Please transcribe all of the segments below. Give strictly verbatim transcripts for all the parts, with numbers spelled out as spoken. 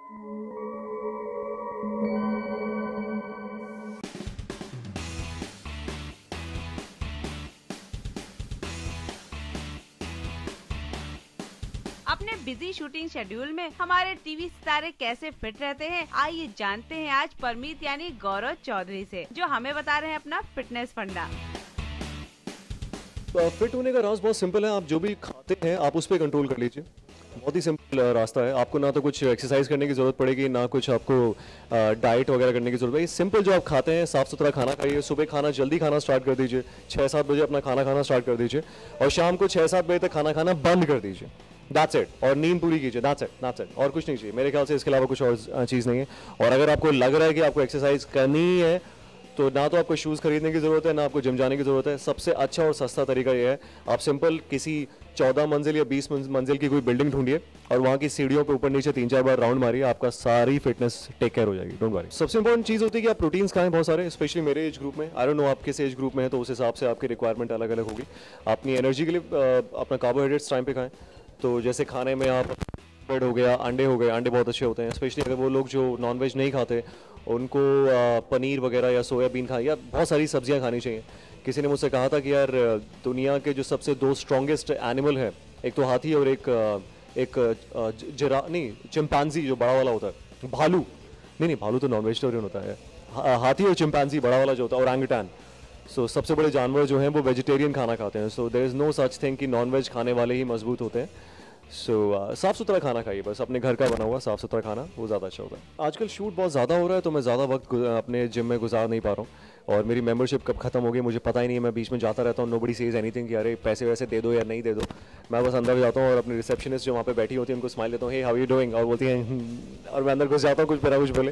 अपने busy shooting schedule में हमारे टीवी सितारे कैसे फिट रहते हैं, आइए जानते हैं आज परमीत यानी गौरव चौधरी से, जो हमें बता रहे हैं अपना फिटनेस फंडा। फिट होने का राज बहुत सिंपल है। आप जो भी खाते हैं आप उस पर कंट्रोल कर लीजिए। बहुत ही सिंपल रास्ता है। आपको ना तो कुछ एक्सरसाइज करने की जरूरत पड़ेगी, ना कुछ आपको डाइट वगैरह करने की जरूरत पड़ेगी। सिंपल जो आप खाते हैं, साफ सुथरा खाना खाइए। सुबह खाना जल्दी खाना स्टार्ट कर दीजिए, छः सात बजे अपना खाना खाना स्टार्ट कर दीजिए और शाम को छः सात बजे तक खाना खाना बंद कर दीजिए। That's it. और नींद पूरी कीजिए। दैट्स इट दैट्स इट और कुछ नहीं चाहिए मेरे ख्याल से। इसके अलावा कुछ और चीज़ नहीं है। और अगर आपको लग रहा है कि आपको एक्सरसाइज करनी ही है तो ना तो आपको शूज़ खरीदने की ज़रूरत है, ना आपको जिम जाने की ज़रूरत है। सबसे अच्छा और सस्ता तरीका यह है, आप सिंपल किसी चौदह मंजिल या बीस मंजिल की कोई बिल्डिंग ढूंढिए और वहाँ की सीढ़ियों पे ऊपर नीचे तीन चार बार राउंड मारिए। आपका सारी फिटनेस टेक केयर हो जाएगी। Don't worry. सबसे इंपॉर्टेंट चीज़ होती है कि आप प्रोटीन्स खाएं बहुत सारे, स्पेशली मेरे एज ग्रुप में। आई डोंट नो आप किस एज ग्रुप में है, तो उस हिसाब से आपकी रिक्वायरमेंट अलग अलग होगी। अपनी एनर्जी के लिए अपना कार्बोहाइड्रेट्स टाइम पे खाएं। तो जैसे खाने में आप ब्रेड हो गया, अंडे हो गए। अंडे बहुत अच्छे होते हैं, स्पेशली अगर वो लोग जो नॉनवेज नहीं खाते उनको पनीर वगैरह या सोयाबीन खाएं या बहुत सारी सब्जियां खानी चाहिए। किसी ने मुझसे कहा था कि यार दुनिया के जो सबसे दो स्ट्रॉन्गेस्ट एनिमल है, एक तो हाथी और एक एक जरा नहीं चिंपैंजी जो बड़ा वाला होता है, भालू नहीं नहीं भालू तो नॉन वेजिटेरियन होता है। हा, हाथी और चिंपैंजी बड़ा वाला जो होता है, और ओरंगुटान। सो so, सबसे बड़े जानवर जो हैं वो वेजिटेरियन खाना खाते हैं। So there is no such thing कि नॉन वेज खाने वाले ही मजबूत होते हैं। सो so, uh, साफ़ सुथरा खाना खाइए, बस अपने घर का बना हुआ साफ़ सुथरा खाना, वो ज़्यादा अच्छा होगा। आजकल शूट बहुत ज़्यादा हो रहा है तो मैं ज़्यादा वक्त अपने जिम में गुजार नहीं पा रहा हूँ और मेरी मेंबरशिप कब खत्म होगी मुझे पता ही नहीं है। मैं बीच में जाता रहता हूँ। नोबडी सेज एनीथिंग कि अरे पैसे वैसे दे दो या नहीं दे दो। मैं बस अंदर जाता हूँ और अपनी रिसेप्शनिस्ट जो वहाँ पे बैठी होती है उनको स्माइल देता हूँ, हे हाउ यू डूइंग, और बोलती हैं और मैं अंदर घुस जाता हूँ कुछ मेरा कुछ बोले।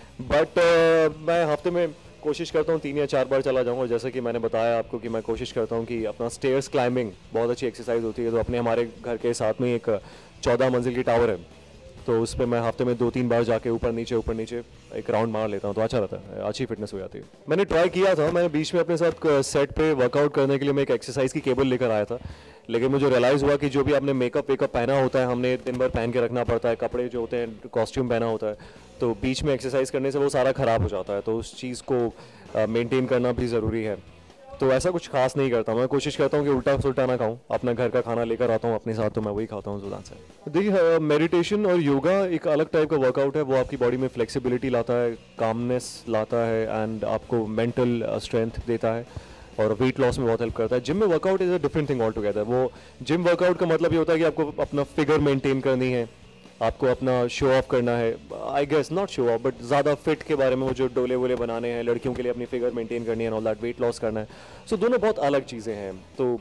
बट uh, मैं हफ्ते में कोशिश करता हूँ तीन या चार बार चला जाऊँ। और जैसे कि मैंने बताया आपको कि मैं कोशिश करता हूँ कि अपना स्टेयर्स क्लाइंबिंग बहुत अच्छी एक्सरसाइज होती है। तो अपने हमारे घर के साथ में एक चौदह मंजिल की टावर है, तो उस पर मैं हफ्ते में दो तीन बार जाके ऊपर नीचे ऊपर नीचे एक राउंड मार लेता हूँ, तो अच्छा रहता है, अच्छी फिटनेस हो जाती है। मैंने ट्राई किया था, मैंने बीच में अपने साथ सेट पे वर्कआउट करने के लिए मैं एक एक्सरसाइज की केबल लेकर आया था, लेकिन मुझे रियलाइज़ हुआ कि जो भी आपने मेकअप वेकअप पहना होता है, हमने दिन भर पहन के रखना पड़ता है, कपड़े जो होते हैं कॉस्ट्यूम पहना होता है, तो बीच में एक्सरसाइज करने से वो सारा ख़राब हो जाता है। तो उस चीज़ को मेनटेन करना भी ज़रूरी है। तो ऐसा कुछ खास नहीं करता, मैं कोशिश करता हूँ कि उल्टा सुल्टा ना खाऊं। अपना घर का खाना लेकर आता हूँ अपने साथ, तो मैं वही खाता हूँ जुबान से। देखिए मेडिटेशन और योगा एक अलग टाइप का वर्कआउट है। वो आपकी बॉडी में फ्लेक्सिबिलिटी लाता है, कामनेस लाता है एंड आपको मेंटल स्ट्रेंथ देता है और वेट लॉस में बहुत हेल्प करता है। जिम में workout is a different thing altogether. वो जिम वर्कआउट का मतलब ये होता है कि आपको अपना फिगर मेंटेन करनी है, आपको अपना शो ऑफ करना है। I guess not show off but ज़्यादा फिट के बारे में, वो जो डोले वोले बनाने हैं, लड़कियों के लिए अपनी फिगर मेंटेन करनी है, ऑल दैट, वेट लॉस करना है। सो so, दोनों बहुत अलग चीज़ें हैं। तो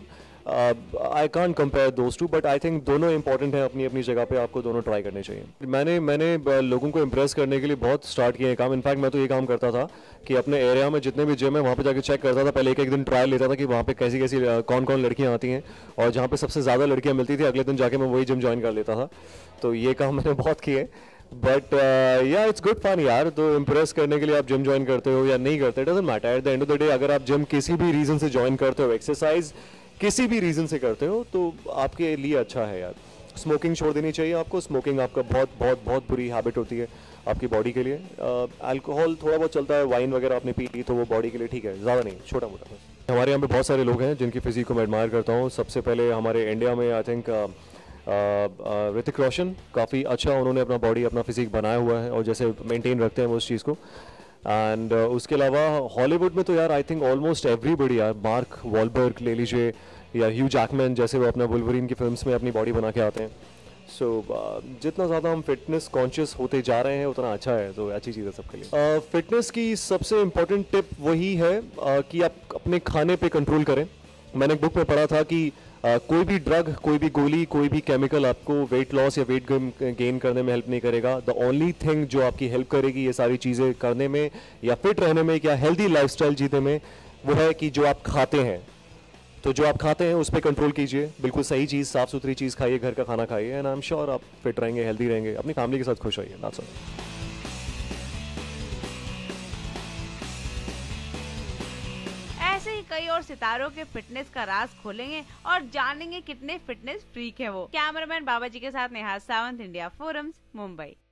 I can't compare those two, but I think दोनों इंपॉर्टेंट हैं अपनी अपनी जगह पे। आपको दोनों ट्राई करने चाहिए। मैंने मैंने लोगों को इम्प्रेस करने के लिए बहुत स्टार्ट किए हैं काम। इनफैक्ट मैं तो ये काम करता था कि अपने एरिया में जितने भी जिम है वहाँ पे जाके चेक करता था। पहले एक एक दिन ट्रायल लेता था कि वहाँ पे कैसी कैसी कौन कौन लड़कियाँ आती हैं, और जहाँ पे सबसे ज़्यादा लड़कियाँ मिलती थी अगले दिन जाके मैं वही जिम ज्वाइन कर लेता था। तो ये काम मैंने बहुत किए। बट या इट्स गुड फन यार। तो इम्प्रेस करने के लिए आप जिम ज्वाइन करते हो या नहीं करते, it doesn't matter. At the end of the day अगर आप जिम किसी भी रीज़न से ज्वाइन करते हो, एक्सरसाइज किसी भी रीज़न से करते हो, तो आपके लिए अच्छा है यार। स्मोकिंग छोड़ देनी चाहिए आपको। स्मोकिंग आपका बहुत बहुत बहुत बुरी हैबिट होती है आपकी बॉडी के लिए। अल्कोहल थोड़ा बहुत चलता है, वाइन वगैरह आपने पी ली तो वो बॉडी के लिए ठीक है, ज़्यादा नहीं, छोटा मोटा बस। हमारे यहाँ पे बहुत सारे लोग हैं जिनकी फिजिक को मैं एडमायर करता हूँ। सबसे पहले हमारे इंडिया में आई थिंक ऋतिक रोशन, काफ़ी अच्छा उन्होंने अपना बॉडी अपना फिजिक बनाया हुआ है और जैसे मेंटेन रखते हैं वो उस चीज़ को। एंड uh, उसके अलावा हॉलीवुड में तो यार आई थिंक ऑलमोस्ट एवरीबडी यार, मार्क वॉलबर्ग ले लीजिए या ह्यू जैकमैन, जैसे वो अपना वुल्वरीन की फिल्म्स में अपनी बॉडी बना के आते हैं। सो so, uh, जितना ज़्यादा हम फिटनेस कॉन्शियस होते जा रहे हैं उतना अच्छा है, तो अच्छी चीज़ है सबके लिए। फिटनेस uh, की सबसे इम्पोर्टेंट टिप वही है uh, कि आप अपने खाने पे कंट्रोल करें। मैंने एक बुक में पढ़ा था कि Uh, कोई भी ड्रग, कोई भी गोली, कोई भी केमिकल आपको वेट लॉस या वेट गेन करने में हेल्प नहीं करेगा। द ओनली थिंग जो आपकी हेल्प करेगी ये सारी चीज़ें करने में या फिट रहने में या हेल्दी लाइफस्टाइल जीने में, वो है कि जो आप खाते हैं। तो जो आप खाते हैं उस पर कंट्रोल कीजिए, बिल्कुल सही चीज़, साफ़ सुथरी चीज़ खाइए, घर का खाना खाइए, एंड आई एम श्योर आप फिट रहेंगे, हेल्दी रहेंगे, अपनी फैमिली के साथ खुश रहिए। That's all. ऐसे ही कई और सितारों के फिटनेस का राज खोलेंगे और जानेंगे कितने फिटनेस फ्रीक है वो। कैमरामैन बाबा जी के साथ नेहा सावंत, इंडिया फोरम्स, मुंबई।